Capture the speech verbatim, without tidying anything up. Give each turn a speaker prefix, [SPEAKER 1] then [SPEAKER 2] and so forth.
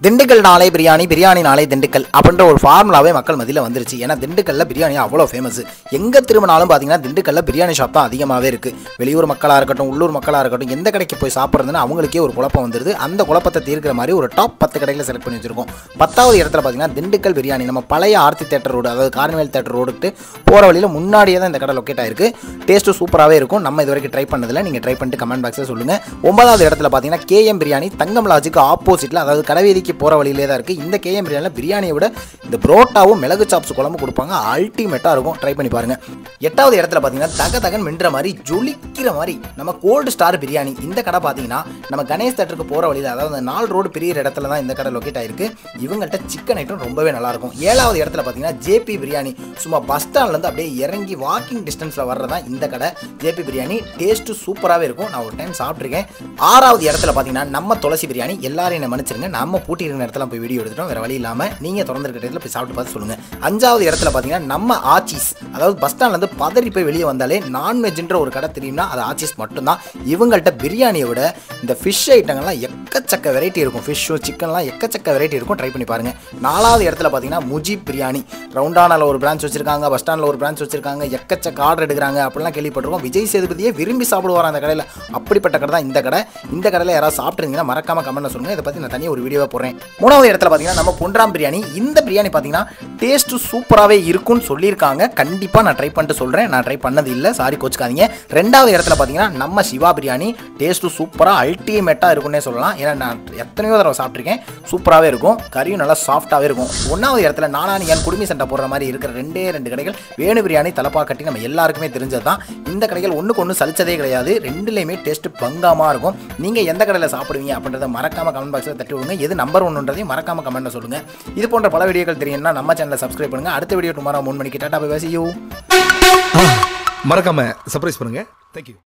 [SPEAKER 1] திண்டுக்கல் நாளே பிரியாணி, பிரியாணி நாளே திண்டுக்கல் அப்படின்ற ஒரு ஃபார்முலாவே மக்கள் மத்தியில் வந்துருச்சு. ஏன்னா திண்டுக்கல்ல பிரியாணி அவ்வளோ ஃபேமஸ். எங்கே திரும்பினாலும் பார்த்தீங்கன்னா திண்டுக்கல்ல பிரியாணி ஷாப் தான் அதிகமாகவே இருக்குது. வெளியூர் மக்களாக இருக்கட்டும், உள்ளூர் மக்களாக இருக்கட்டும், எந்த கடைக்கு போய் சாப்பிட்றதுன்னு அவங்களுக்கே ஒரு குழப்பம் வந்துடுது. அந்த குழப்பத்தை தீர்க்கிற மாதிரி ஒரு டாப் பத்து கடைகளை செலக்ட் பண்ணி வச்சிருக்கோம். பத்தாவது இடத்துல பார்த்தீங்கன்னா திண்டுக்கல் பிரியாணி. நம்ம பழைய ஆர்த்தி தேட்டர் ரோடு, அதாவது கார்னிவல் தேட்டர் ரோடுக்கு போகிற வழியில் முன்னாடியே தான் இந்த கடை லொக்கேட் ஆயிருக்கு. டேஸ்ட்டு சூப்பராகவே இருக்கும். நம்ம இது வரைக்கும் ட்ரை பண்ணதில்லை. நீங்கள் ட்ரை பண்ணிட்டு கமெண்ட் பாக்ஸில் சொல்லுங்கள். ஒன்பதாவது இடத்துல பார்த்தீங்கன்னா கேஎம் பிரியாணி. தங்கம் லாஜுக்கு ஆப்போசிட்டில், அதாவது கடைவீதிக்கு போகிற வழியிலே தான் இருக்குது. இந்த கேஎம் பிரியாணியில் பிரியாணியை விட இந்த புரோட்டாவும் மிளகு சாப்ஸ் குழம்பு கொடுப்பாங்க. அல்டிமேட்டாக இருக்கும். ட்ரை பண்ணி பாருங்கள். எட்டாவது இடத்துல பார்த்தீங்கன்னா தக தகன் மின்ற மாதிரி ஜொலிக்கிற மாதிரி நம்ம கோல்டு ஸ்டார் பிரியாணி. இந்த கடை பார்த்தீங்கன்னா நம்ம கணேஷ் தேட்டருக்கு போகிற வழியில், அதாவது நாலு ரோடு பிரியிற இடத்துல தான் இந்த கடை லொக்கேட் ஆயிருக்கு. இவங்கள்ட்ட சிக்கன் ஐட்டம் ரொம்பவே நல்லாயிருக்கும். ஏழாவது இடத்துல பார்த்தீங்கன்னா ஜேபி பிரியாணி. சும்மா பஸ் ஸ்டாண்ட்லேருந்து அப்படியே இறங்கி வாக்கிங் டிஸ்டன்ஸில் வர்றதான் இந்த கடை ஜேபி பிரியாணி. டேஸ்ட்டு சூப்பராகவே இருக்கும். நான் ஒரு டைம் சாப்பிட்ருக்கேன். ஆறாவது இடத்துல பார்த்தீங்கன்னா நம்ம துளசி பிரியாணி. எல்லாரும் என்ன மன்னிச்சிருங்க, நம்ம பூட்டி இருக்கிற இடத்துல போய் வீடியோ எடுத்துட்டோம். வேறு வழி இல்லாமல் நீங்கள் திறந்துருக்க இடத்துல போய் சாப்பிட்டு பார்த்து சொல்லுங்கள். அஞ்சாவது இடத்துல பார்த்தீங்கன்னா நம்ம ஆச்சீஸ். அதாவது பஸ் ஸ்டாண்ட்லேருந்து பதறி போய் வெளியே வந்தாலே நான்வெஜ்ன்ற ஒரு கடை தெரியும்னா அது ஆச்சீஸ் மட்டும்தான். இவங்கள்ட்ட பிரியாணியை விட இந்த ஃபிஷ் ஐட்டங்கள்லாம் எக்கச்சக்க வெரைட்டி இருக்கும். ஃபிஷ்ஷும் சிக்கன்லாம் எக்கச்சக்க வெரைட்டி இருக்கும். ட்ரை பண்ணி பாருங்கள். நாலாவது இடத்துல பார்த்தீங்கன்னா முஜிப் பிரியாணி. ரவுண்டானில் ஒரு பிரான்ச் வச்சிருக்காங்க, பஸ் ஸ்டாண்டில் ஒரு பிரான்ச் வச்சிருக்காங்க, எக்கச்சக்க ஆர்டர் எடுக்கிறாங்க அப்படிலாம் கேள்விப்பட்டிருக்கோம். விஜய் சேதுபதியே விரும்பி சாப்பிடுவார் அந்த கடையில். அப்படிப்பட்ட கடை தான் இந்த கடை. இந்த கடையில் யாராவது சாப்பிட்ருந்தீங்கன்னா மறக்காம கமெண்ட்ல சொல்லுங்கள். இதை பற்றி நான் தனியாக ஒரு வீடியோவை போடுறேன். மூணாவது இடத்துல பார்த்தீங்கன்னா நம்ம பொன்ராம் பிரியாணி. இந்த பிரியாணி பார்த்தீங்கன்னா டேஸ்ட்டு சூப்பராகவே இருக்கும்னு சொல்லியிருக்காங்க. கண்டிப்பாக நான் ட்ரை பண்ணிட்டு சொல்கிறேன். நான் ட்ரை பண்ணது இல்லை, சாரி கோச்சுக்காதீங்க. ரெண்டாவது இடத்துல பார்த்தீங்கன்னா நம்ம சிவா பிரியாணி. டேஸ்ட்டு சூப்பராக அல்டிமேட்டாக இருக்குன்னே சொல்லலாம். ஏன்னா நான் எத்தனையோ தடவை சாப்பிட்ருக்கேன். சூப்பராகவே இருக்கும். கறியும் நல்லா சாஃப்டாகவே இருக்கும். ஒன்றாவது இடத்துல நானானி என் குடுமி சண்டை போடுற மாதிரி இருக்கிற ரெண்டே ரெண்டு கடைகள் வேணு பிரியாணி, தலப்பா கட்டி. நம்ம எல்லாருக்குமே தெரிஞ்சது தான். இந்த கடைகள் ஒன்றுக்கு ஒன்று சலிச்சதே கிடையாது. ரெண்டுலேயுமே டேஸ்ட்டு பங்கமாக இருக்கும். நீங்கள் எந்த கடையில் சாப்பிடுவீங்க அப்படின்றத மறக்காம கமெண்ட் பாக்ஸில் தட்டி விடுங்க. எது நம்பர் ஒன்றுன்றதையும் மறக்காம கமெண்ட்ல சொல்லுங்க. இது போன்ற பல வீடியோக்கள் தெரியும்னா நம்ம சேனலை சப்ஸ்கிரைப் பண்ணுங்க. அடுத்த வீடியோ டுமாரோ மூணு மணிக்கு. Tata bye bye, see you.
[SPEAKER 2] மறக்காம சர்ப்ரைஸ் பண்ணுங்க. தேங்க்யூ.